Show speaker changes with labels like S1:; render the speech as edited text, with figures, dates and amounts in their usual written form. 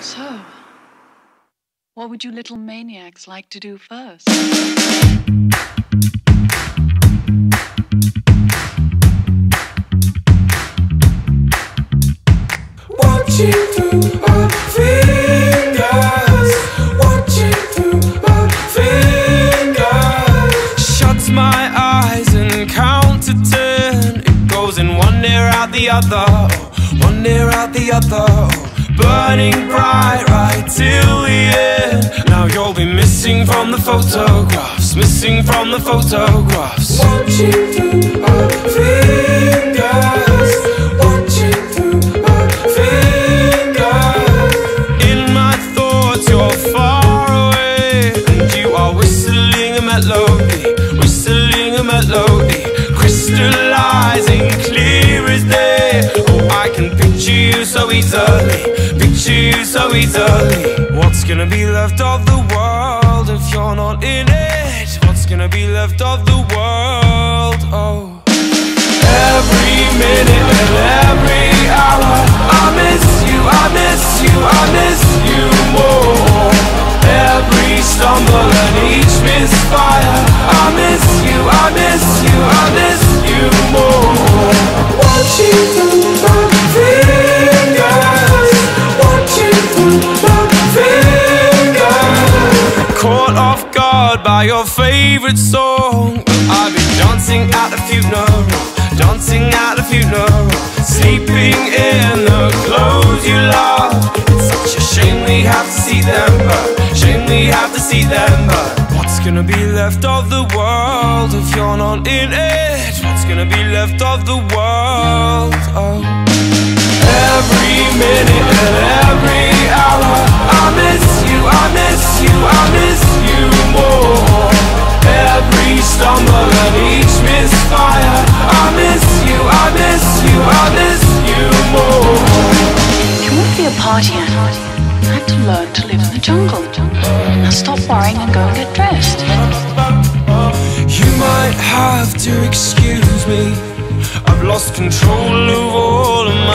S1: So, what would you little maniacs like to do first?
S2: Watching through our fingers, watching through our fingers. Shut my eyes and count to 10. It goes in one ear out the other, one ear out the other, burning bright right till the end. Now you'll be missing from the photographs, missing from the photographs. Watching through our fingers, watching through our fingers. In my thoughts you're far away, and you are whistling a melody, whistling a melody, crystallizing clear as day. Oh, I can picture you so easily, picture you so easily. What's gonna be left of the world if you're not in it? What's gonna be left of the world? Oh, every minute and every hour I miss you, I miss you, I miss you more. Every stumble and each misfire I miss you, I miss you, I miss you more. Watching through my fingers, watching through my fingers. Caught off guard by your favorite song, I've been dancing at the funeral, dancing at the funeral, sleeping in the clothes you love. It's such a shame we have to see them, but shame we have to see them, but what's gonna be left of the world if you're not in it? What's gonna be left of the world? Oh, every minute and every hour I miss you, I miss you, I miss you more. Every stumble and each misfire I miss you, I miss you, I miss you more.
S1: If you want to be a party animal, you have to learn to live in the jungle. Now stop worrying and go and get dressed.
S2: You might have to excuse me, I've lost control of all of